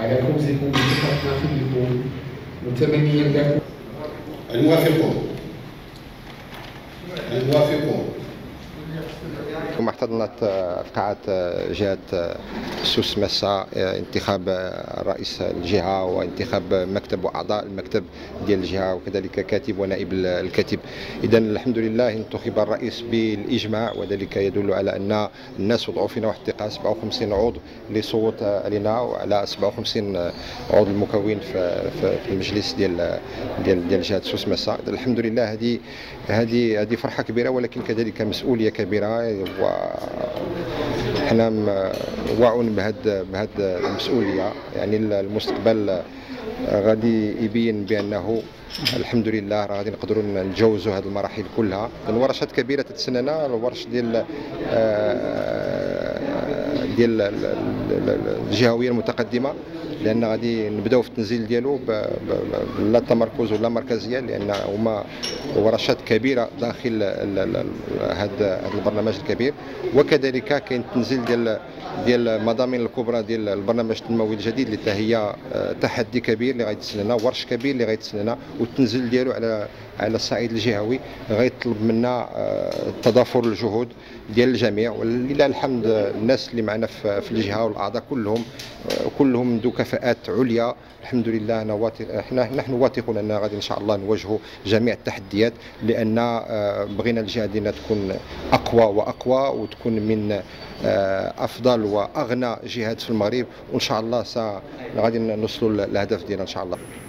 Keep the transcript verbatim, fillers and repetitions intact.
على فوزكم بثقتنا فيكم متمنيا لكم. الموافقون الموافقون ثم احتضنت قاعة جهة سوس مسا انتخاب رئيس الجهة وانتخاب مكتب وأعضاء المكتب ديال الجهة وكذلك كاتب ونائب الكاتب. إذا الحمد لله انتخب الرئيس بالإجماع، وذلك يدل على أن الناس وضعوا فينا واحد الثقة. سبعة وخمسين عضو اللي صوت علينا وعلى سبعة وخمسين عضو المكون في في المجلس ديال ديال ديال جهة سوس مسا. الحمد لله هذه هذه هذه فرحة كبيرة، ولكن كذلك مسؤولية كبيرة، وحنا واعون بهذه بهذه المسؤوليه. يعني المستقبل غادي يبين بانه الحمد لله راه غادي نقدروا نتجاوزوا هذه المراحل كلها. الورشات كبيره تتسنانا، الورش ديال ديال الجهويه المتقدمه، لان غادي نبداو في التنزيل ديالو لا تمركز ولا مركزيه، لان هما ورشات كبيره داخل هذا البرنامج الكبير. وكذلك كاين التنزيل ديال ديال المضامين الكبرى ديال البرنامج التنموي الجديد اللي هي تحدي كبير اللي غيتسنانا، ورش كبير اللي غيتسنانا، والتنزيل ديالو على على الصعيد الجهوي غيطلب منا تضافر الجهود ديال الجميع. ولله الحمد الناس اللي معنا في الجهه والاعضاء كلهم كلهم ذو كفاءات عليا. الحمد لله انا واثق، احنا نحن واثقون ان غادي ان شاء الله نواجهوا جميع التحديات، لان بغينا الجهه ديالنا تكون اقوى واقوى وتكون من افضل واغنى جهات في المغرب، وان شاء الله غادي نوصلوا للهدف ديالنا ان شاء الله.